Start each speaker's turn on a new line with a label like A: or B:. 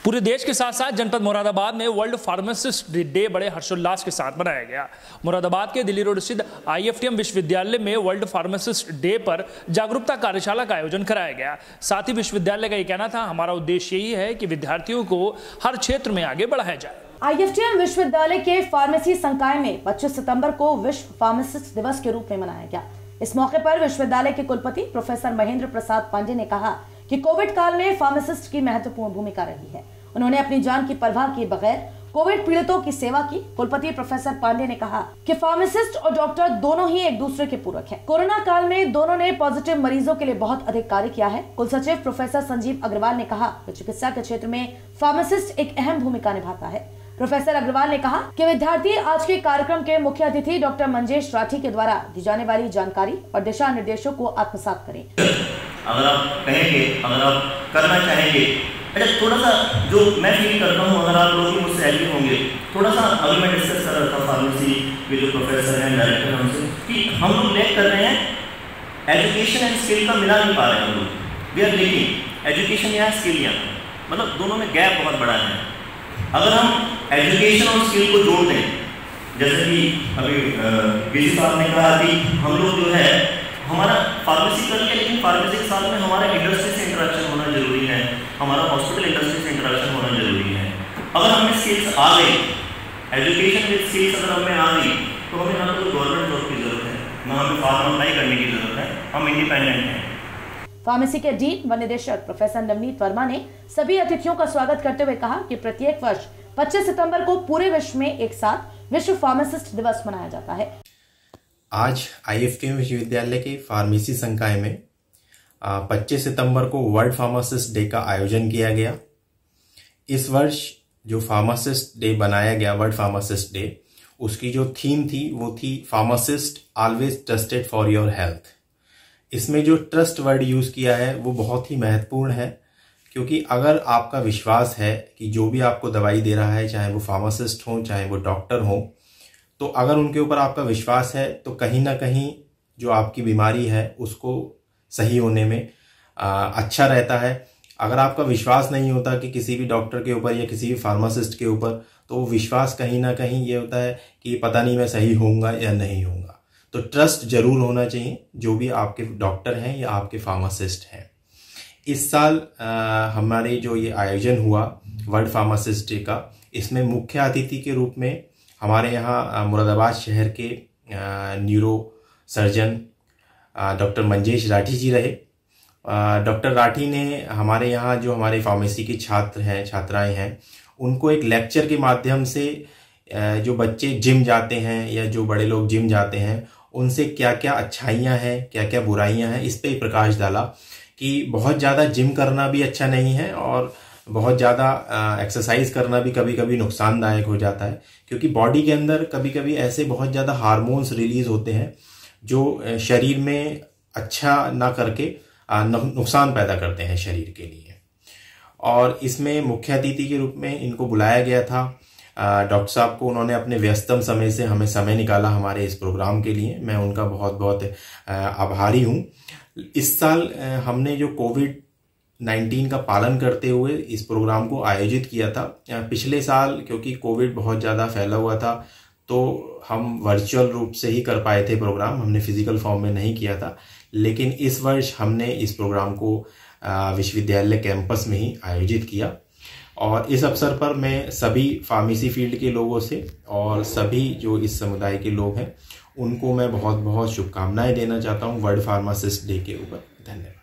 A: पूरे देश के साथ साथ जनपद मुरादाबाद में वर्ल्ड फार्मासिस्ट डे बड़े हर्षोल्लास के साथ मनाया गया। मुरादाबाद के दिल्ली रोड स्थित IFTM विश्वविद्यालय में वर्ल्ड फार्मासिस्ट डे पर जागरूकता कार्यशाला का आयोजन कराया गया। साथ ही विश्वविद्यालय का ये कहना था, हमारा उद्देश्य यही है कि विद्यार्थियों को हर क्षेत्र में आगे बढ़ाया जाए।
B: IFTM विश्वविद्यालय के फार्मेसी संकाय में 25 सितंबर को विश्व फार्मासिस्ट दिवस के रूप में मनाया गया। इस मौके पर विश्वविद्यालय के कुलपति प्रोफेसर महेंद्र प्रसाद पांडे ने कहा कि कोविड काल में फार्मासिस्ट की महत्वपूर्ण भूमिका रही है। उन्होंने अपनी जान की परवाह किए बगैर कोविड पीड़ितों की सेवा की। कुलपति प्रोफेसर पांडे ने कहा कि फार्मासिस्ट और डॉक्टर दोनों ही एक दूसरे के पूरक हैं। कोरोना काल में दोनों ने पॉजिटिव मरीजों के लिए बहुत अधिक कार्य किया है। कुल सचिव प्रोफेसर संजीव अग्रवाल ने कहा कि चिकित्सा के क्षेत्र में फार्मासिस्ट एक अहम भूमिका निभाता है। प्रोफेसर अग्रवाल ने कहा कि विद्यार्थी आज के कार्यक्रम के मुख्य अतिथि डॉक्टर मंजेश राठी के द्वारा दी जाने वाली जानकारी और दिशा निर्देशों को आत्मसात करें।
C: अगर आप कहेंगे, अगर आप करना चाहेंगे, थोड़ा सा जो मैं फील करता हूँ, अगर आप लोग मुझसे एग्री होंगे, थोड़ा सा अभी मैं डिस्कस कर रहा था फार्मेसी के जो प्रोफेसर हैं, डायरेक्टर हैं, उनसे कि हम लोग लैक कर रहे हैं, एजुकेशन एंड स्किल का मिला नहीं पा रहे हैं हम लोग। वी आर लेकिन एजुकेशन या स्किल या मतलब दोनों में गैप बहुत बड़ा है। अगर हम एजुकेशन और स्किल को जोड़ दें, जैसे कि अभी बीसी साहब ने कहा कि हम लोग जो है हमारा फार्मेसी करके, लेकिन फार्मेसी के साथ में हमारा इंडस्ट्री से इंटरेक्शन होना जरूरी है, हमारा हॉस्पिटल इंडस्ट्री से इंटरेक्शन होना जरूरी है। अगर हमें स्किल्स आ गई, एजुकेशन विद स्किल्स अगर हमें आ गई, तो हमें ना तो गवर्नमेंट जॉब की जरूरत है, ना हमें फार्म अप्लाई करने की जरूरत है, हम इंडिपेंडेंट हैं।
B: फार्मेसी के डीन व निदेशक प्रोफेसर नवनीत वर्मा ने सभी अतिथियों का स्वागत करते हुए कहा कि प्रत्येक वर्ष 25 सितंबर को पूरे विश्व में एक साथ विश्व फार्मासिस्ट दिवस मनाया जाता है।
D: आज IFTM विश्वविद्यालय के फार्मेसी संकाय में 25 सितंबर को वर्ल्ड फार्मासिस्ट डे का आयोजन किया गया। इस वर्ष जो फार्मासिस्ट डे बनाया गया, वर्ल्ड फार्मासिस्ट डे, उसकी जो थीम थी वो थी pharmacist always trusted for your health. इसमें जो ट्रस्ट वर्ड यूज किया है वो बहुत ही महत्वपूर्ण है, क्योंकि अगर आपका विश्वास है कि जो भी आपको दवाई दे रहा है, चाहे वो फार्मासिस्ट हो चाहे वो डॉक्टर हो, तो अगर उनके ऊपर आपका विश्वास है तो कहीं ना कहीं जो आपकी बीमारी है उसको सही होने में अच्छा रहता है। अगर आपका विश्वास नहीं होता कि किसी भी डॉक्टर के ऊपर या किसी भी फार्मासिस्ट के ऊपर, तो वो विश्वास कहीं ना कहीं ये होता है कि पता नहीं मैं सही होऊंगा या नहीं होऊंगा। तो ट्रस्ट जरूर होना चाहिए जो भी आपके डॉक्टर हैं या आपके फार्मासिस्ट हैं। इस साल हमारे जो ये आयोजन हुआ वर्ल्ड फार्मासिस्ट डे का, इसमें मुख्य अतिथि के रूप में हमारे यहाँ मुरादाबाद शहर के neuro surgeon doctor Manjesh Rathi ji रहे। डॉक्टर राठी ने हमारे यहाँ जो हमारे फार्मेसी के छात्र हैं, छात्राएं हैं, उनको एक लेक्चर के माध्यम से जो बच्चे जिम जाते हैं या जो बड़े लोग जिम जाते हैं, उनसे क्या क्या अच्छाइयाँ हैं, क्या क्या बुराइयाँ हैं, इस पे प्रकाश डाला कि बहुत ज़्यादा जिम करना भी अच्छा नहीं है और बहुत ज़्यादा एक्सरसाइज करना भी कभी कभी नुकसानदायक हो जाता है, क्योंकि बॉडी के अंदर कभी कभी ऐसे बहुत ज़्यादा हार्मोन्स रिलीज होते हैं जो शरीर में अच्छा ना करके नुकसान पैदा करते हैं शरीर के लिए। और इसमें मुख्य अतिथि के रूप में इनको बुलाया गया था डॉक्टर साहब को। उन्होंने अपने व्यस्तम समय से हमें समय निकाला हमारे इस प्रोग्राम के लिए, मैं उनका बहुत बहुत आभारी हूँ। इस साल हमने जो कोविड-19 का पालन करते हुए इस प्रोग्राम को आयोजित किया था। पिछले साल क्योंकि कोविड बहुत ज़्यादा फैला हुआ था तो हम वर्चुअल रूप से ही कर पाए थे प्रोग्राम, हमने फिजिकल फॉर्म में नहीं किया था। लेकिन इस वर्ष हमने इस प्रोग्राम को विश्वविद्यालय कैंपस में ही आयोजित किया। और इस अवसर पर मैं सभी फार्मेसी फील्ड के लोगों से और सभी जो इस समुदाय के लोग हैं उनको मैं बहुत बहुत शुभकामनाएं देना चाहता हूं वर्ल्ड फार्मासिस्ट डे के ऊपर। धन्यवाद।